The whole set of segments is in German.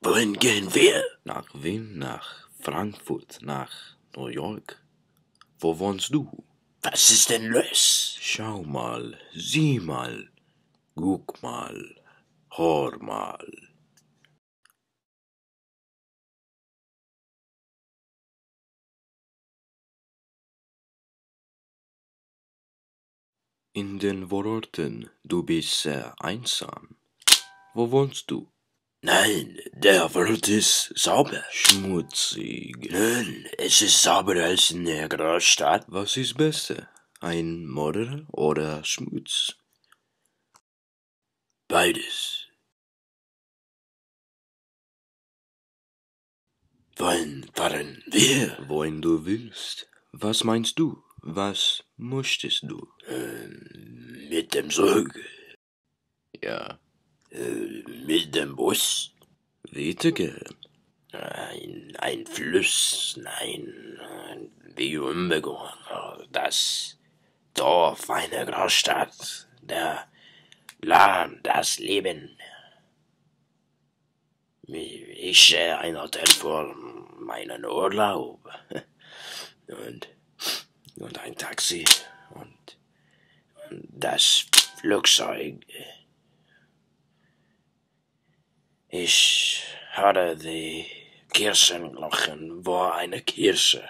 Wohin gehen wir? Nach Wien, nach Frankfurt, nach New York. Wo wohnst du? Was ist denn los? Schau mal, sieh mal, guck mal, hör mal. In den Worten, du bist sehr einsam. Wo wohnst du? Nein, der Wald ist sauber. Schmutzig. Nein, es ist sauberer als in der Großstadt. Was ist besser? Ein Mörder oder Schmutz? Beides. Wohin fahren wir? Wohin du willst. Was meinst du? Was möchtest du? Mit dem Zug? Ja, Mit dem Bus? bitte gern. Ein Fluss, nein, wie unbegonnen. Das Dorf, eine Großstadt, der Land, das Leben. Ich sehe ein Hotel vor meinen Urlaub. Und ein Taxi und das Flugzeug. Ich höre die Kirchenglocken vor einer Kirche.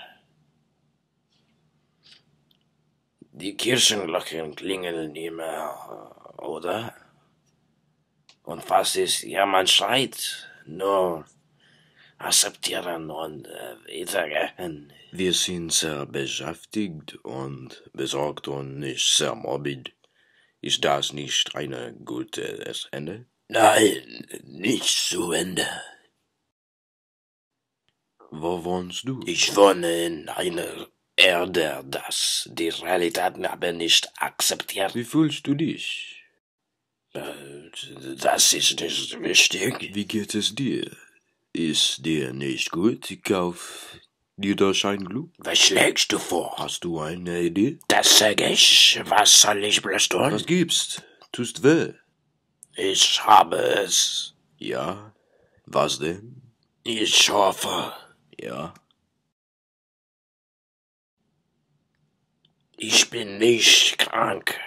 Die Kirchenglocken klingeln immer, oder? Und was ist, jemand schreit, nur akzeptieren und weitergehen. Wir sind sehr beschäftigt und besorgt und nicht sehr morbid. Ist das nicht ein gutes Ende? Nein, nicht zu Ende. Wo wohnst du? Ich wohne in einer Erde, das die Realität aber nicht akzeptiert. Wie fühlst du dich? Das ist nicht wichtig. Wie geht es dir? Ist dir nicht gut? Ich kauf dir das ein Glück. Was schlägst du vor? Hast du eine Idee? Das sag ich. Was soll ich bloß tun? Was gibt's? Tust weh? Ich habe es. Ja. Was denn? Ich hoffe. Ja. Ich bin nicht krank.